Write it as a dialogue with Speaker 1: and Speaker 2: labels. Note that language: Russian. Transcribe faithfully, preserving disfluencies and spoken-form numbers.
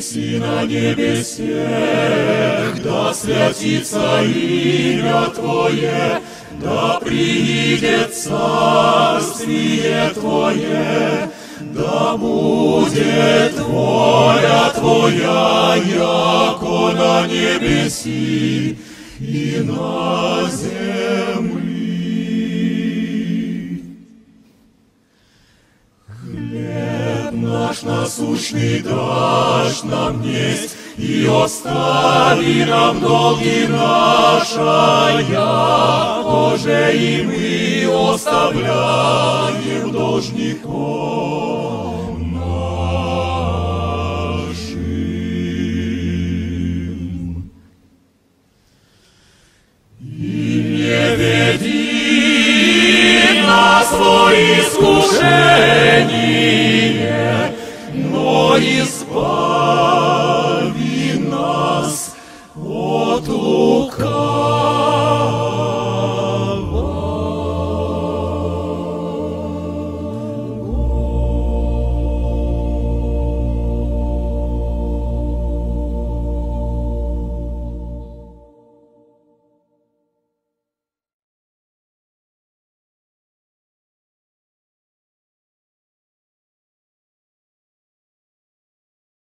Speaker 1: еси на небесе, да святится имя Твое, да приидет царствие Твое, да будет воля Твоя, яко на небеси и на земли. Хлеб наш насущный дашь нам несть, и остави нам долги наша, яко же и мы оставляем должников нашим. И не веди нас во искушение, но избави нас от лукавого.